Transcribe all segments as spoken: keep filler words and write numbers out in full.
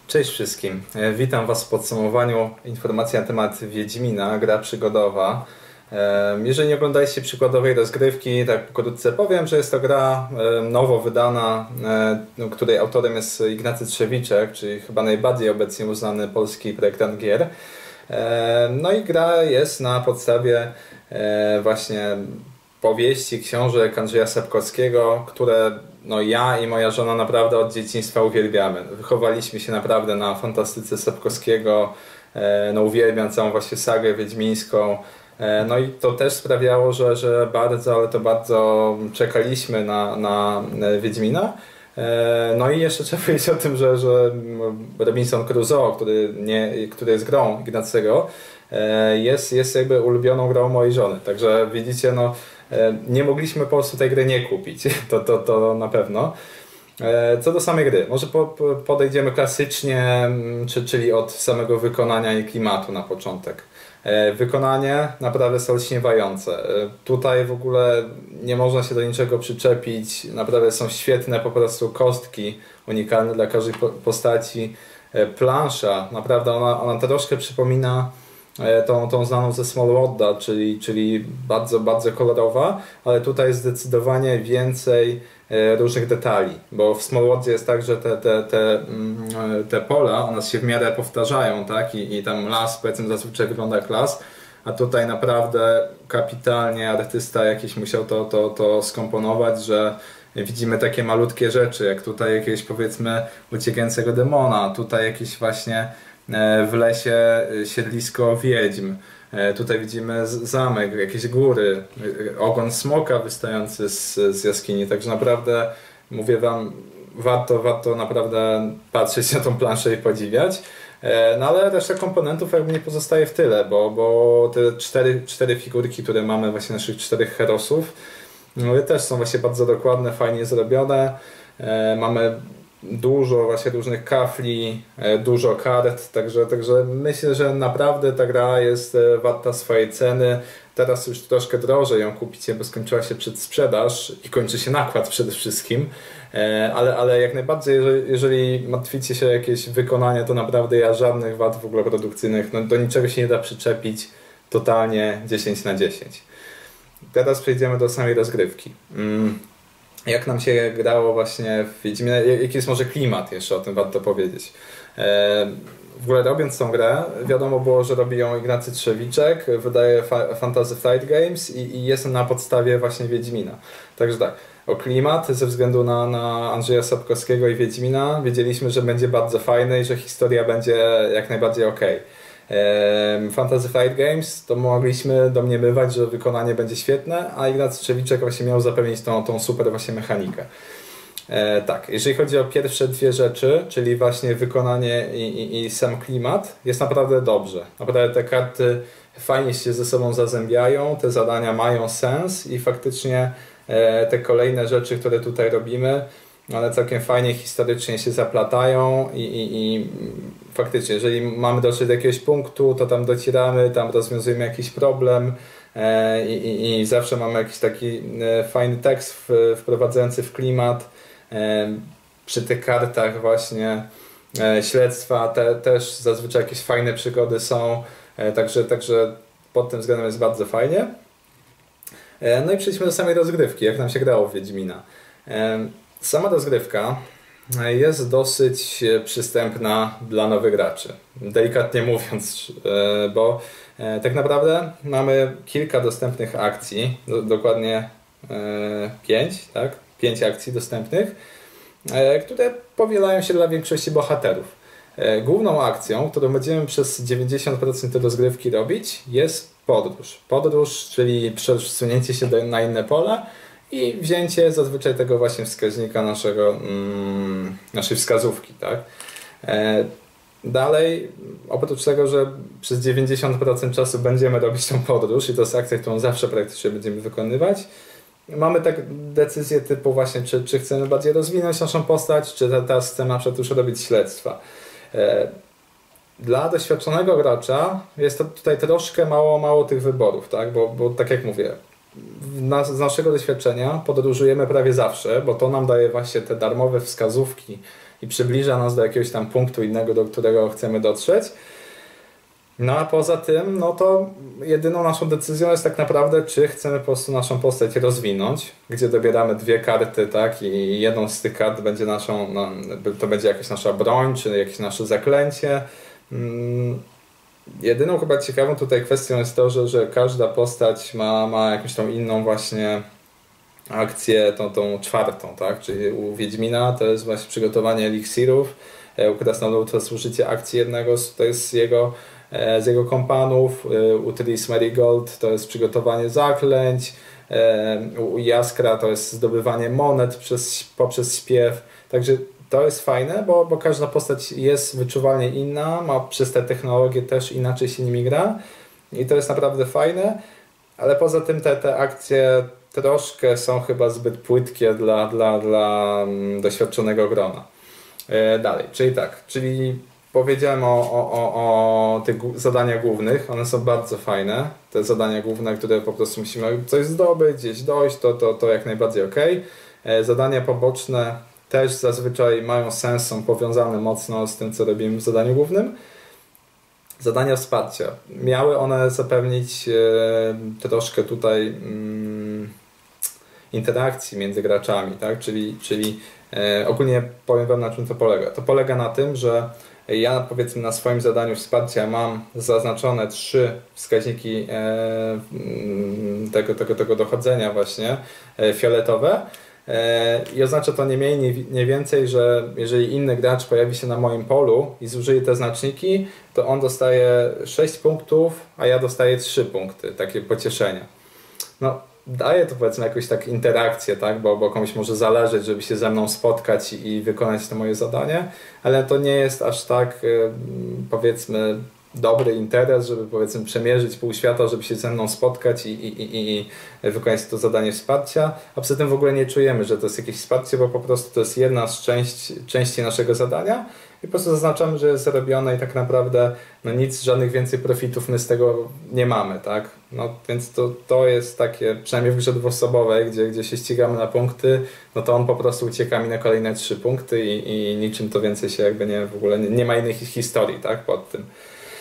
Cześć wszystkim, E, witam Was w podsumowaniu informacji na temat Wiedźmina, gra przygodowa. E, Jeżeli nie oglądaliście przykładowej rozgrywki, tak pokrótce powiem, że jest to gra e, nowo wydana, e, no, której autorem jest Ignacy Trzewiczek, czyli chyba najbardziej obecnie uznany polski projektant gier. E, No i gra jest na podstawie e, właśnie powieści, książek Andrzeja Sapkowskiego, które no, ja i moja żona naprawdę od dzieciństwa uwielbiamy. Wychowaliśmy się naprawdę na fantastyce Sapkowskiego, e, no, uwielbiam całą właśnie sagę wiedźmińską. E, No i to też sprawiało, że, że bardzo, ale to bardzo czekaliśmy na, na Wiedźmina. E, No i jeszcze trzeba powiedzieć o tym, że, że Robinson Crusoe, który, nie, który jest grą Ignacego, e, jest, jest jakby ulubioną grą mojej żony. Także widzicie, no, e, nie mogliśmy po prostu tej gry nie kupić, to, to, to na pewno. E, Co do samej gry, może po, po- podejdziemy klasycznie, mm, czy, czyli od samego wykonania i klimatu na początek. E, Wykonanie naprawdę jest olśniewające. E, Tutaj w ogóle nie można się do niczego przyczepić. Naprawdę są świetne po prostu kostki, unikalne dla każdej po- postaci. E, Plansza, naprawdę ona, ona troszkę przypomina e, tą, tą znaną ze Smallwooda, czyli, czyli bardzo, bardzo kolorowa, ale tutaj jest zdecydowanie więcej e, różnych detali, bo w Smallwoodzie jest tak, że te, te, te, mm, e, te pola, one się w miarę powtarzają, tak? I, i tam las, powiedzmy, zazwyczaj wygląda jak las, a tutaj naprawdę kapitalnie artysta jakiś musiał to, to, to skomponować, że widzimy takie malutkie rzeczy, jak tutaj jakieś, powiedzmy, uciekającego demona, tutaj jakieś właśnie e, w lesie e, siedlisko wiedźm. E, Tutaj widzimy z- zamek, jakieś góry, e, ogon smoka wystający z, z jaskini, także naprawdę mówię Wam, warto, warto naprawdę patrzeć na tą planszę i podziwiać. E, No ale reszta komponentów jakby nie pozostaje w tyle, bo, bo te cztery, cztery figurki, które mamy, właśnie naszych czterech herosów, no, też są właśnie bardzo dokładne, fajnie zrobione. E, Mamy dużo właśnie różnych kafli, e, dużo kart, także, także myślę, że naprawdę ta gra jest e, warta swojej ceny. Teraz już troszkę drożej ją kupicie, bo skończyła się przedsprzedaż i kończy się nakład przede wszystkim. E, Ale, ale jak najbardziej, jeżeli, jeżeli martwicie się o jakieś wykonanie, to naprawdę ja żadnych wad w ogóle produkcyjnych, no do niczego się nie da przyczepić. Totalnie dziesięć na dziesięć. Teraz przejdziemy do samej rozgrywki. Mm, Jak nam się grało właśnie w Wiedźmie, jaki jest może klimat, jeszcze o tym warto powiedzieć. E, W ogóle robiąc tą grę, wiadomo było, że robi ją Ignacy Trzewiczek, wydaje fa Fantasy Flight Games i, i jest na podstawie właśnie Wiedźmina. Także tak, o klimat ze względu na, na Andrzeja Sapkowskiego i Wiedźmina wiedzieliśmy, że będzie bardzo fajny i że historia będzie jak najbardziej okej. Em, Fantasy Flight Games to mogliśmy domniemywać, że wykonanie będzie świetne, a Ignacy Trzewiczek właśnie miał zapewnić tą, tą super właśnie mechanikę. E, tak, jeżeli chodzi o pierwsze dwie rzeczy, czyli właśnie wykonanie i, i, i sam klimat, jest naprawdę dobrze. Naprawdę te karty fajnie się ze sobą zazębiają, te zadania mają sens i faktycznie e, te kolejne rzeczy, które tutaj robimy, one całkiem fajnie historycznie się zaplatają i, i, i faktycznie, jeżeli mamy dotrzeć do jakiegoś punktu, to tam docieramy, tam rozwiązujemy jakiś problem e, i, i, i zawsze mamy jakiś taki e, fajny tekst w, wprowadzający w klimat. E, Przy tych kartach właśnie e, śledztwa te, też zazwyczaj jakieś fajne przygody są, e, także, także pod tym względem jest bardzo fajnie. E, No i przejdźmy do samej rozgrywki, jak nam się grało w Wiedźmina. E, Sama rozgrywka jest dosyć przystępna dla nowych graczy, delikatnie mówiąc, e, bo e, tak naprawdę mamy kilka dostępnych akcji, do, dokładnie e, pięć, tak? Pięć akcji dostępnych, e, które powielają się dla większości bohaterów. E, Główną akcją, którą będziemy przez dziewięćdziesiąt procent rozgrywki robić, jest podróż. Podróż, czyli przesunięcie się do, na inne pola i wzięcie zazwyczaj tego właśnie wskaźnika naszego, mm, naszej wskazówki, tak? E, Dalej, oprócz tego, że przez dziewięćdziesiąt procent czasu będziemy robić tą podróż i to jest akcja, którą zawsze praktycznie będziemy wykonywać, mamy tak decyzję typu właśnie, czy, czy chcemy bardziej rozwinąć naszą postać, czy teraz chcemy na przykład już robić śledztwa. E, Dla doświadczonego gracza jest to tutaj troszkę mało, mało tych wyborów, tak? Bo, bo tak jak mówię, na, z naszego doświadczenia podróżujemy prawie zawsze, bo to nam daje właśnie te darmowe wskazówki i przybliża nas do jakiegoś tam punktu innego, do którego chcemy dotrzeć. No a poza tym, no to jedyną naszą decyzją jest tak naprawdę, czy chcemy po prostu naszą postać rozwinąć, gdzie dobieramy dwie karty, tak, i jedną z tych kart będzie naszą, no, to będzie jakaś nasza broń, czy jakieś nasze zaklęcie. Hmm. Jedyną chyba ciekawą tutaj kwestią jest to, że, że każda postać ma, ma jakąś tą inną właśnie akcję, tą, tą czwartą, tak, czyli u Wiedźmina to jest właśnie przygotowanie eliksirów, u Krasnoludu to jest użycie akcji jednego, to jest jego z jego kompanów, u Triss Merigold to jest przygotowanie zaklęć, u Jaskra to jest zdobywanie monet przez, poprzez śpiew, także to jest fajne, bo, bo każda postać jest wyczuwalnie inna, ma przez te technologie też inaczej się nimi gra i to jest naprawdę fajne, ale poza tym te, te akcje troszkę są chyba zbyt płytkie dla, dla, dla doświadczonego grona. Dalej, czyli tak, czyli powiedziałem o, o, o, o tych zadaniach głównych, one są bardzo fajne. Te zadania główne, które po prostu musimy coś zdobyć, gdzieś dojść, to, to, to jak najbardziej ok. Zadania poboczne też zazwyczaj mają sens, są powiązane mocno z tym, co robimy w zadaniu głównym. Zadania wsparcia. Miały one zapewnić e, troszkę tutaj mm, interakcji między graczami, tak? Czyli, czyli e, ogólnie powiem wam, na czym to polega. To polega na tym, że ja powiedzmy na swoim zadaniu wsparcia mam zaznaczone trzy wskaźniki e, tego, tego, tego dochodzenia właśnie e, fioletowe e, i oznacza to nie mniej, nie, nie więcej, że jeżeli inny gracz pojawi się na moim polu i zużyje te znaczniki, to on dostaje sześć punktów, a ja dostaję trzy punkty, takie pocieszenia. No, daje to powiedzmy jakąś tak interakcję, tak? Bo, bo komuś może zależeć, żeby się ze mną spotkać i, i wykonać to moje zadanie, ale to nie jest aż tak powiedzmy dobry interes, żeby powiedzmy przemierzyć pół świata, żeby się ze mną spotkać i, i, i, i wykonać to zadanie wsparcia. A poza tym w ogóle nie czujemy, że to jest jakieś wsparcie, bo po prostu to jest jedna z części, części naszego zadania i po prostu zaznaczamy, że jest zrobione i tak naprawdę no nic, żadnych więcej profitów my z tego nie mamy, tak? No więc to, to jest takie, przynajmniej w grze dwuosobowej, gdzie, gdzie się ścigamy na punkty, no to on po prostu ucieka mi na kolejne trzy punkty i, i niczym to więcej się jakby nie, w ogóle nie, nie ma innej historii, tak? Pod tym.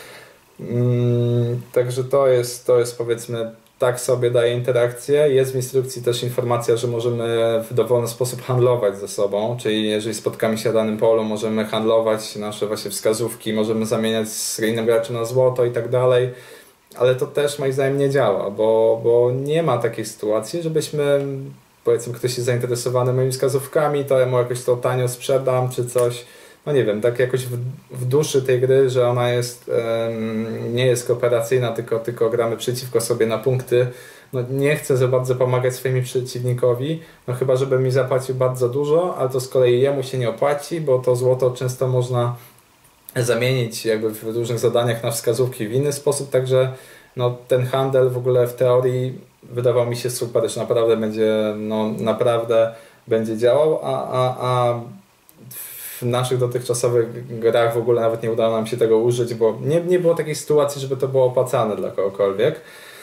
Mm, także to jest, to jest powiedzmy tak sobie daje interakcję. Jest w instrukcji też informacja, że możemy w dowolny sposób handlować ze sobą, czyli jeżeli spotkamy się na danym polu, możemy handlować nasze właśnie wskazówki, możemy zamieniać z innym graczem na złoto i tak dalej, ale to też moim zdaniem nie działa, bo, bo nie ma takiej sytuacji, żebyśmy, powiedzmy ktoś jest zainteresowany moimi wskazówkami, to ja mu jakoś to tanio sprzedam czy coś. No nie wiem, tak jakoś w, w duszy tej gry, że ona jest um, nie jest kooperacyjna, tylko, tylko gramy przeciwko sobie na punkty. No nie chcę za bardzo pomagać swojemu przeciwnikowi, no chyba żeby mi zapłacił bardzo dużo, ale to z kolei jemu się nie opłaci, bo to złoto często można zamienić jakby w różnych zadaniach na wskazówki w inny sposób, także no ten handel w ogóle w teorii wydawał mi się super, że naprawdę będzie, no naprawdę będzie działał, a, a, a w naszych dotychczasowych grach w ogóle nawet nie udało nam się tego użyć, bo nie, nie było takiej sytuacji, żeby to było opłacane dla kogokolwiek.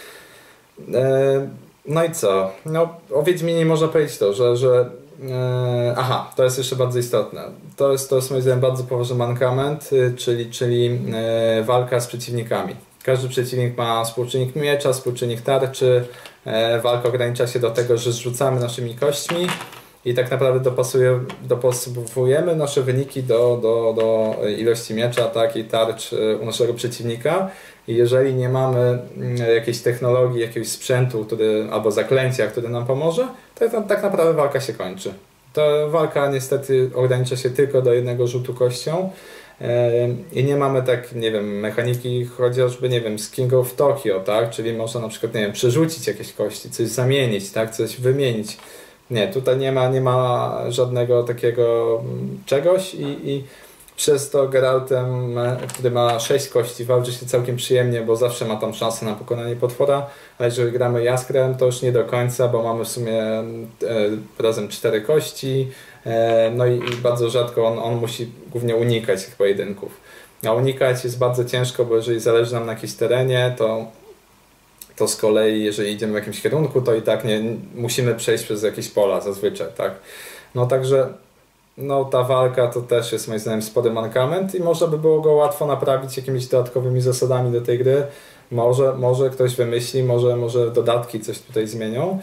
E, no i co? No, o Wiedźminie można powiedzieć to, że, że e, aha, to jest jeszcze bardzo istotne. To jest, to jest moim zdaniem bardzo poważny mankament, czyli, czyli e, walka z przeciwnikami. Każdy przeciwnik ma współczynnik miecza, współczynnik tarczy. E, walka ogranicza się do tego, że zrzucamy naszymi kośćmi i tak naprawdę dopasuje, dopasowujemy nasze wyniki do, do, do ilości miecza, tak, i tarcz u naszego przeciwnika. I jeżeli nie mamy jakiejś technologii, jakiegoś sprzętu, który, albo zaklęcia, który nam pomoże, to tak, tak naprawdę walka się kończy. Ta walka niestety ogranicza się tylko do jednego rzutu kością i nie mamy tak, nie wiem, mechaniki chociażby, nie wiem, z King of Tokyo, tak, czyli można na przykład, nie wiem, przerzucić jakieś kości, coś zamienić, tak, coś wymienić. Nie, tutaj nie ma, nie ma żadnego takiego czegoś i, i przez to Geraltem, który ma sześć kości, walczy się całkiem przyjemnie, bo zawsze ma tam szansę na pokonanie potwora, ale jeżeli gramy Jaskrem, to już nie do końca, bo mamy w sumie e, razem cztery kości, e, no i, i bardzo rzadko on, on musi głównie unikać tych pojedynków. A unikać jest bardzo ciężko, bo jeżeli zależy nam na jakimś terenie, to to z kolei, jeżeli idziemy w jakimś kierunku, to i tak nie musimy przejść przez jakieś pola zazwyczaj, tak? No także no ta walka to też jest moim zdaniem spory mankament i można by było go łatwo naprawić jakimiś dodatkowymi zasadami do tej gry. Może, może ktoś wymyśli, może, może dodatki coś tutaj zmienią,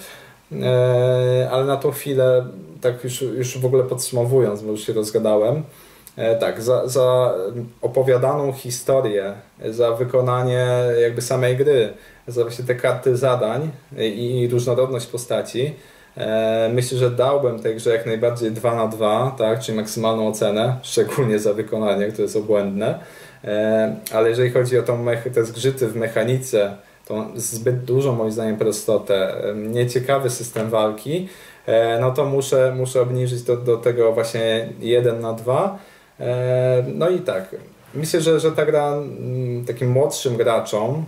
e, ale na tą chwilę, tak już, już w ogóle podsumowując, bo już się rozgadałem, e, tak, za, za opowiadaną historię, za wykonanie jakby samej gry, za właśnie te karty zadań i, i różnorodność postaci, e, myślę, że dałbym tej grze jak najbardziej dwa na dwa, tak, czyli maksymalną ocenę, szczególnie za wykonanie, które jest obłędne. Ale jeżeli chodzi o tą te zgrzyty w mechanice, tą zbyt dużą moim zdaniem prostotę, nieciekawy system walki, no to muszę, muszę obniżyć do, do tego właśnie jeden na dwa. No i tak, myślę, że, że ta gra takim młodszym graczom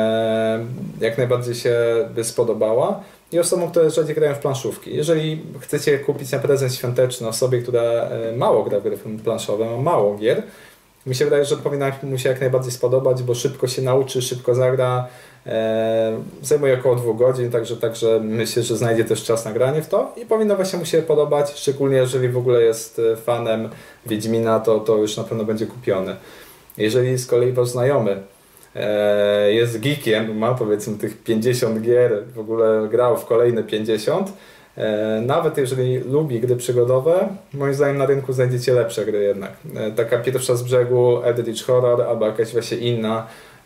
jak najbardziej się by spodobała i osobom, które rzadziej grają w planszówki. Jeżeli chcecie kupić na prezent świąteczny osobie, która mało gra w gry planszowe, ma mało gier, mi się wydaje, że powinna mu się jak najbardziej spodobać, bo szybko się nauczy, szybko zagra, e, zajmuje około dwóch godzin, także, także myślę, że znajdzie też czas na granie w to i powinno właśnie mu się podobać, szczególnie jeżeli w ogóle jest fanem Wiedźmina, to, to już na pewno będzie kupiony. Jeżeli z kolei wasz znajomy e, jest geekiem, ma powiedzmy tych pięćdziesiąt gier, w ogóle grał w kolejne pięćdziesiąt, nawet jeżeli lubi gry przygodowe, moim zdaniem na rynku znajdziecie lepsze gry jednak. Taka pierwsza z brzegu Eldritch Horror albo jakaś właśnie inna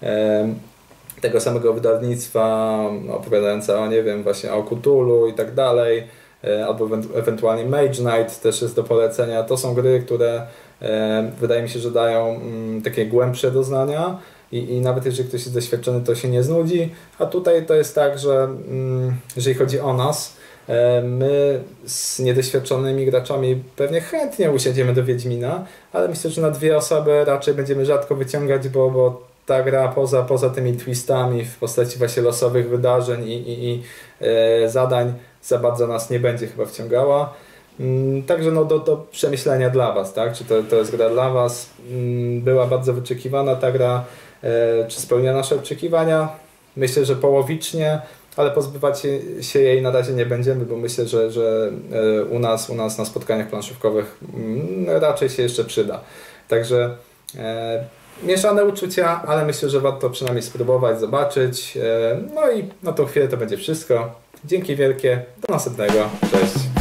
tego samego wydawnictwa opowiadająca o, nie wiem, właśnie o Cthulhu i tak dalej, albo ewentualnie Mage Knight też jest do polecenia. To są gry, które wydaje mi się, że dają takie głębsze doznania i, i nawet jeżeli ktoś jest doświadczony, to się nie znudzi, a tutaj to jest tak, że jeżeli chodzi o nas, my z niedoświadczonymi graczami pewnie chętnie usiądziemy do Wiedźmina, ale myślę, że na dwie osoby raczej będziemy rzadko wyciągać, bo, bo ta gra poza, poza tymi twistami w postaci właśnie losowych wydarzeń i, i, i e, zadań za bardzo nas nie będzie chyba wciągała. Mm, także no do, do przemyślenia dla Was, tak? Czy to, to jest gra dla Was? Mm, była bardzo wyczekiwana ta gra, e, czy spełnia nasze oczekiwania? Myślę, że połowicznie, ale pozbywać się jej na razie nie będziemy, bo myślę, że, że u nas, u nas na spotkaniach planszówkowych raczej się jeszcze przyda. Także e, mieszane uczucia, ale myślę, że warto przynajmniej spróbować, zobaczyć. E, no i na tą chwilę to będzie wszystko. Dzięki wielkie, do następnego, cześć.